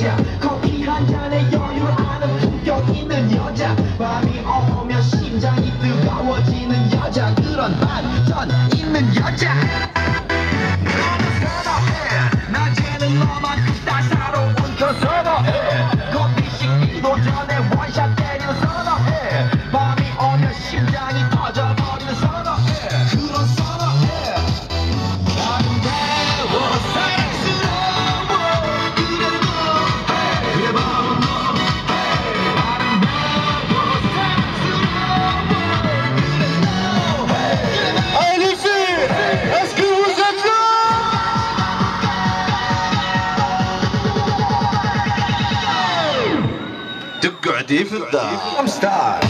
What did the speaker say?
여자 커피 한 잔에 여유를 아는 품격 있는 여자 밤이 오면 심장이 뜨거워지는 여자 그런 반전 있는 여자 너는 선호해 낮에는 너만큼 따사로운 그 선호해 커피 식기도 전에 원샷 때리는 선호해 밤이 오면 심장이 터져버리는 선호해 그런 선호해 아름다워 사랑스러워 그래도 그래 바로 너 아름다워 사랑스러워 그래 너 Alexis, est-ce que vous êtes là? تقعدي في الدار I'm star.